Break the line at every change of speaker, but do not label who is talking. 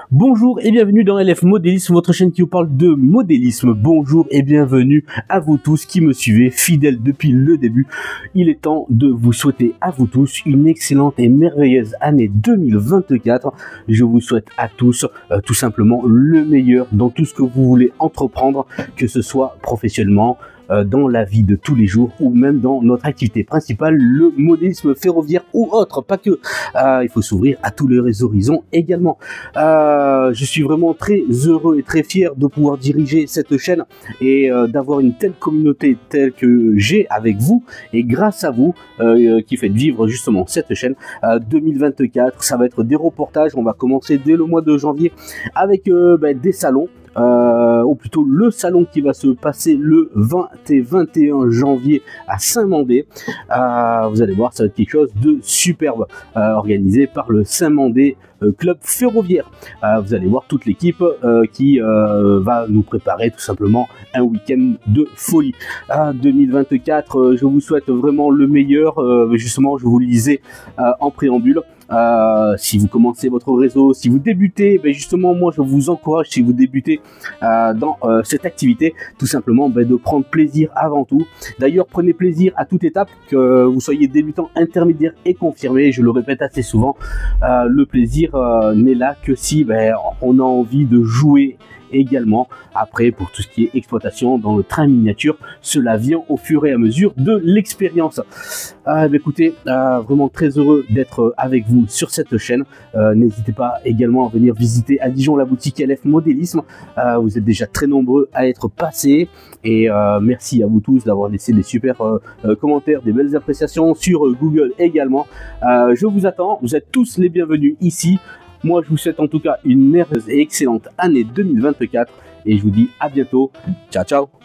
Bonjour et bienvenue dans LF Modélisme, votre chaîne qui vous parle de modélisme. Bonjour et bienvenue à vous tous qui me suivez, fidèles depuis le début. Il est temps de vous souhaiter à vous tous une excellente et merveilleuse année 2024. Je vous souhaite à tous tout simplement le meilleur dans tout ce que vous voulez entreprendre, que ce soit professionnellement, dans la vie de tous les jours ou même dans notre activité principale, le modélisme ferroviaire ou autre, pas que. Il faut s'ouvrir à tous les horizons également. Je suis vraiment très heureux et très fier de pouvoir diriger cette chaîne et d'avoir une telle communauté telle que j'ai avec vous et grâce à vous qui faites vivre justement cette chaîne. 2024, ça va être des reportages. On va commencer dès le mois de janvier avec des salons. Ou plutôt le salon qui va se passer le 20 et 21 janvier à Saint-Mandé. Vous allez voir, ça va être quelque chose de superbe, organisé par le Saint-Mandé Club Ferroviaire. Vous allez voir toute l'équipe qui va nous préparer tout simplement un week-end de folie. 2024, je vous souhaite vraiment le meilleur. Justement, je vous le disais en préambule. Si vous commencez votre réseau, si vous débutez, justement moi je vous encourage, si vous débutez dans cette activité, tout simplement de prendre plaisir avant tout. D'ailleurs, prenez plaisir à toute étape, que vous soyez débutant, intermédiaire et confirmé. Je le répète assez souvent, le plaisir n'est là que si on a envie de jouer également. Après, pour tout ce qui est exploitation dans le train miniature, cela vient au fur et à mesure de l'expérience. Écoutez, vraiment très heureux d'être avec vous sur cette chaîne. N'hésitez pas également à venir visiter à Dijon la boutique LF Modélisme. Vous êtes déjà très nombreux à être passés et merci à vous tous d'avoir laissé des super commentaires, des belles appréciations sur Google également. Je vous attends, vous êtes tous les bienvenus ici. Moi, je vous souhaite en tout cas une merveilleuse et excellente année 2024 et je vous dis à bientôt. Ciao, ciao.